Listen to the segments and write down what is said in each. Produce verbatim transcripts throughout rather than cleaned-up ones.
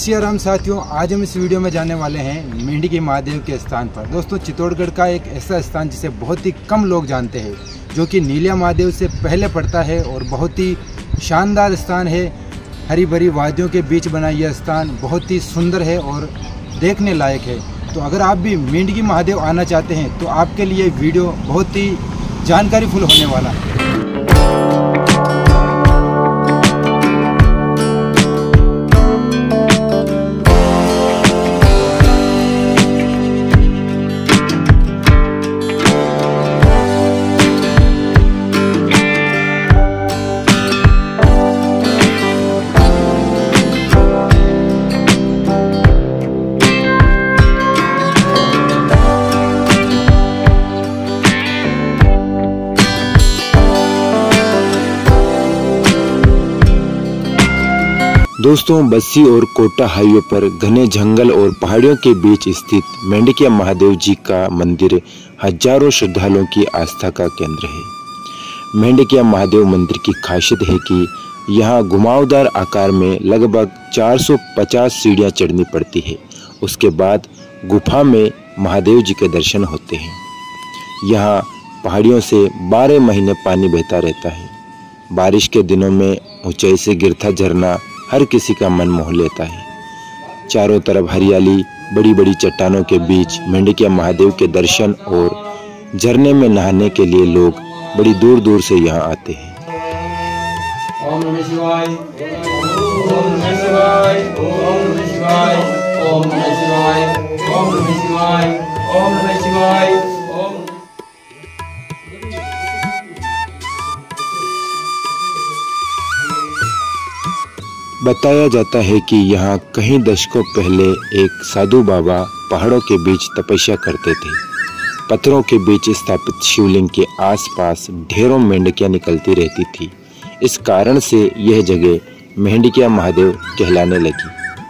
सिया राम साथियों, आज हम इस वीडियो में जाने वाले हैं मेंढकी महादेव के स्थान पर। दोस्तों, चित्तौड़गढ़ का एक ऐसा स्थान जिसे बहुत ही कम लोग जानते हैं, जो कि नीलिया महादेव से पहले पड़ता है और बहुत ही शानदार स्थान है। हरी भरी वादियों के बीच बना यह स्थान बहुत ही सुंदर है और देखने लायक है। तो अगर आप भी मेंढकी महादेव आना चाहते हैं तो आपके लिए वीडियो बहुत ही जानकारीफुल होने वाला है। दोस्तों, बस्सी और कोटा हाईवे पर घने जंगल और पहाड़ियों के बीच स्थित मेंढकिया महादेव जी का मंदिर हजारों श्रद्धालुओं की आस्था का केंद्र है। मेंढकिया महादेव मंदिर की खासियत है कि यहाँ घुमावदार आकार में लगभग चार सौ पचास सीढ़ियाँ चढ़नी पड़ती है। उसके बाद गुफा में महादेव जी के दर्शन होते हैं। यहाँ पहाड़ियों से बारह महीने पानी बहता रहता है। बारिश के दिनों में ऊंचाई से गिरता झरना हर किसी का मन मोह लेता है। चारों तरफ हरियाली, बड़ी बड़ी चट्टानों के बीच मेंढकिया महादेव के दर्शन और झरने में नहाने के लिए लोग बड़ी दूर दूर से यहाँ आते हैं। ओम नमः शिवाय, ओम नमः शिवाय, ओम नमः शिवाय, ओम नमः शिवाय, ओम नमः शिवाय, ओम नमः शिवाय, ओम। बताया जाता है कि यहाँ कहीं दशकों पहले एक साधु बाबा पहाड़ों के बीच तपस्या करते थे। पत्थरों के बीच स्थापित शिवलिंग के आसपास ढेरों मेंढकियां निकलती रहती थी। इस कारण से यह जगह मेंढकिया महादेव कहलाने लगी।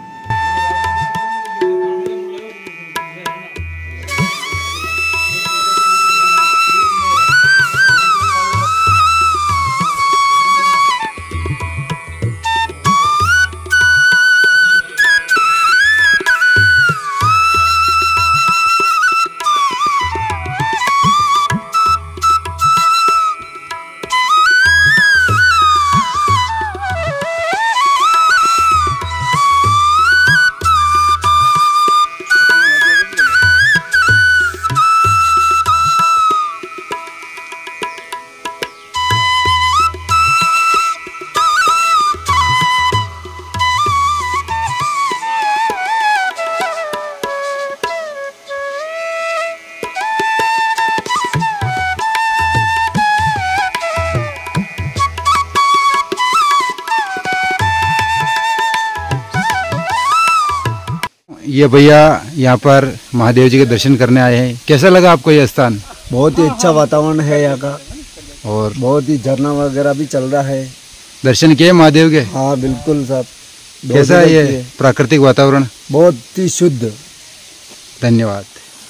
ये भैया यहाँ पर महादेव जी के दर्शन करने आए हैं। कैसा लगा आपको यह स्थान? बहुत ही अच्छा वातावरण है यहाँ का और बहुत ही झरना वगैरह भी चल रहा है। दर्शन किए महादेव के? हाँ बिल्कुल साहब। कैसा है ये प्राकृतिक वातावरण? बहुत ही शुद्ध। धन्यवाद।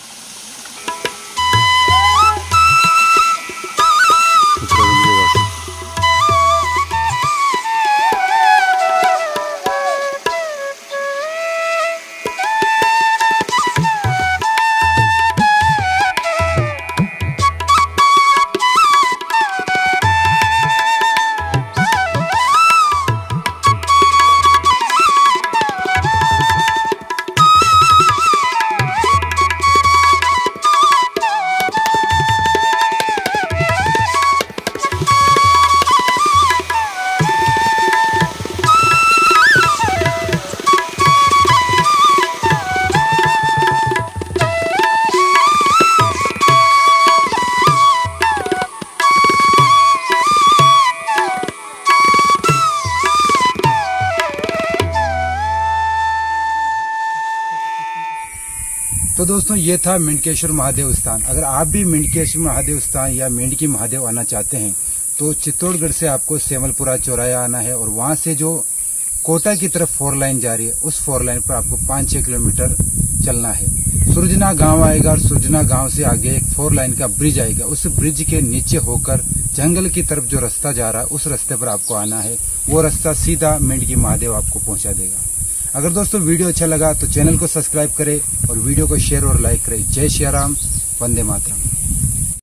तो दोस्तों, ये था मेंढकेश्वर महादेव स्थान। अगर आप भी मेंढकेश्वर महादेव स्थान या मेंढकी महादेव आना चाहते हैं तो चित्तौड़गढ़ से आपको सेमलपुरा चौराया आना है और वहां से जो कोटा की तरफ फोर लाइन जा रही है उस फोर लाइन पर आपको पाँच छः किलोमीटर चलना है। सुरजना गांव आएगा और सुरजना गांव से आगे एक फोर लाइन का ब्रिज आएगा। उस ब्रिज के नीचे होकर जंगल की तरफ जो रास्ता जा रहा है उस रास्ते पर आपको आना है। वो रास्ता सीधा मेंढकी महादेव आपको पहुंचा देगा। अगर दोस्तों वीडियो अच्छा लगा तो चैनल को सब्सक्राइब करें और वीडियो को शेयर और लाइक करें। जय श्री राम, वंदे मातरम।